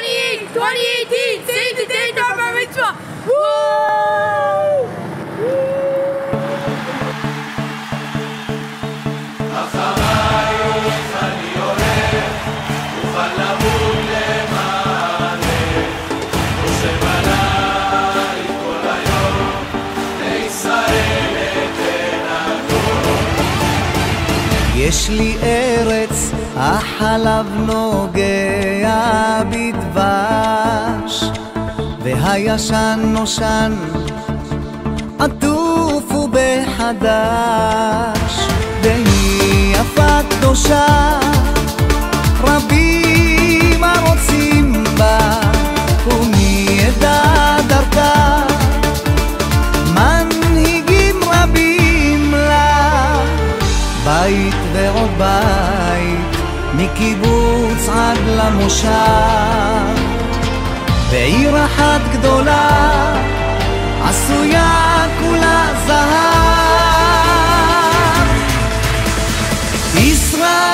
2018, save the date of our mitzvah. Woo! יש לי ארץ, החלב נוגע בדבש, והישן נושן עטוף ובחדש, והיא יפה קדושה, רבים הרוצים בה, ומי ידע דרכה, מנהיגים רבים לה, בית ועוד בית, מקיבוץ עד למושב, בעיר אחת גדולה, עשויה כולה זהב. ישראל